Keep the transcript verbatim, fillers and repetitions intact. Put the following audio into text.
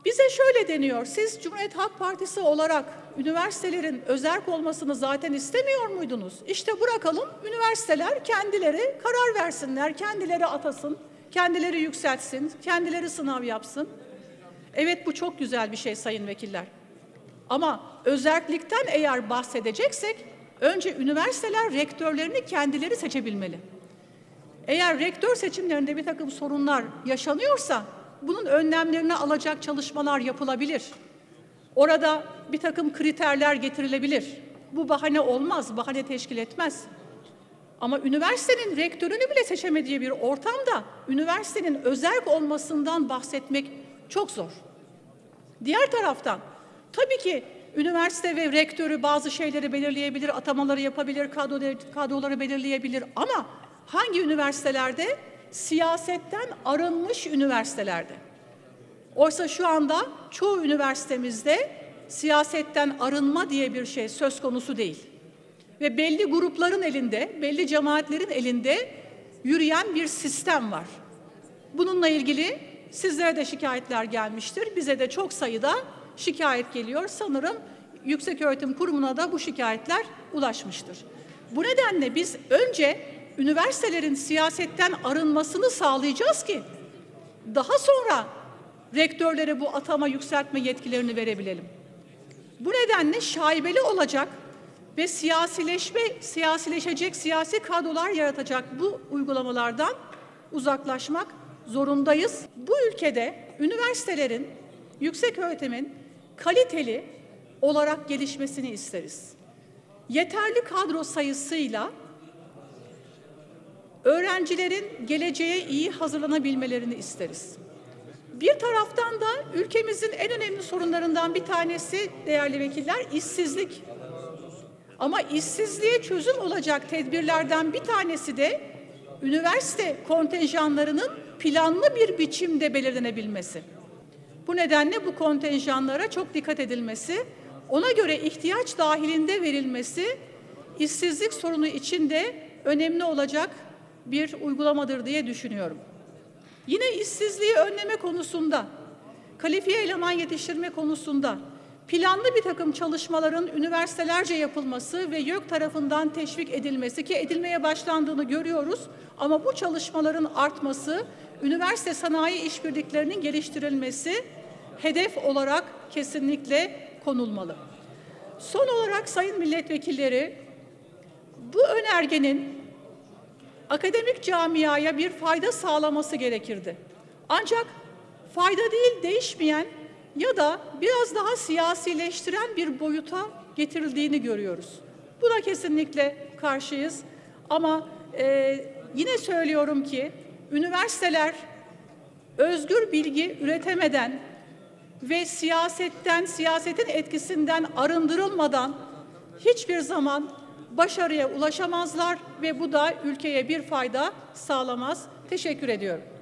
Bize şöyle deniyor, siz Cumhuriyet Halk Partisi olarak üniversitelerin özerk olmasını zaten istemiyor muydunuz? İşte bırakalım, üniversiteler kendileri karar versinler, kendileri atasın, kendileri yükseltsin, kendileri sınav yapsın. Evet, bu çok güzel bir şey sayın vekiller. Ama özerklikten eğer bahsedeceksek, önce üniversiteler rektörlerini kendileri seçebilmeli. Eğer rektör seçimlerinde bir takım sorunlar yaşanıyorsa, bunun önlemlerini alacak çalışmalar yapılabilir. Orada bir takım kriterler getirilebilir. Bu bahane olmaz, bahane teşkil etmez. Ama üniversitenin rektörünü bile seçemediği bir ortamda üniversitenin özerk olmasından bahsetmek çok zor. Diğer taraftan tabii ki üniversite ve rektörü bazı şeyleri belirleyebilir, atamaları yapabilir, kadroları belirleyebilir ama hangi üniversitelerde? Siyasetten arınmış üniversitelerde. Oysa şu anda çoğu üniversitemizde siyasetten arınma diye bir şey söz konusu değil. Ve belli grupların elinde, belli cemaatlerin elinde yürüyen bir sistem var. Bununla ilgili sizlere de şikayetler gelmiştir. Bize de çok sayıda şikayet geliyor. Sanırım Yükseköğretim Kurumu'na da bu şikayetler ulaşmıştır. Bu nedenle biz önce üniversitelerin siyasetten arınmasını sağlayacağız ki daha sonra rektörlere bu atama, yükseltme yetkilerini verebilelim. Bu nedenle şaibeli olacak ve siyasileşme, siyasileşecek siyasi kadrolar yaratacak bu uygulamalardan uzaklaşmak zorundayız. Bu ülkede üniversitelerin, yükseköğretimin kaliteli olarak gelişmesini isteriz. Yeterli kadro sayısıyla öğrencilerin geleceğe iyi hazırlanabilmelerini isteriz. Bir taraftan da ülkemizin en önemli sorunlarından bir tanesi değerli vekiller işsizlik. Ama işsizliğe çözüm olacak tedbirlerden bir tanesi de üniversite kontenjanlarının planlı bir biçimde belirlenebilmesi. Bu nedenle bu kontenjanlara çok dikkat edilmesi, ona göre ihtiyaç dahilinde verilmesi işsizlik sorunu için de önemli olacak bir uygulamadır diye düşünüyorum. Yine işsizliği önleme konusunda, kalifiye eleman yetiştirme konusunda planlı bir takım çalışmaların üniversitelerce yapılması ve YÖK tarafından teşvik edilmesi ki edilmeye başlandığını görüyoruz ama bu çalışmaların artması, üniversite sanayi işbirliklerinin geliştirilmesi hedef olarak kesinlikle konulmalı. Son olarak sayın milletvekilleri, bu önergenin akademik camiaya bir fayda sağlaması gerekirdi. Ancak fayda değil değişmeyen ya da biraz daha siyasileştiren bir boyuta getirildiğini görüyoruz. Buna kesinlikle karşıyız. Ama e, yine söylüyorum ki üniversiteler özgür bilgi üretemeden ve siyasetten, siyasetin etkisinden arındırılmadan hiçbir zaman başarıya ulaşamazlar ve bu da ülkeye bir fayda sağlamaz. Teşekkür ediyorum.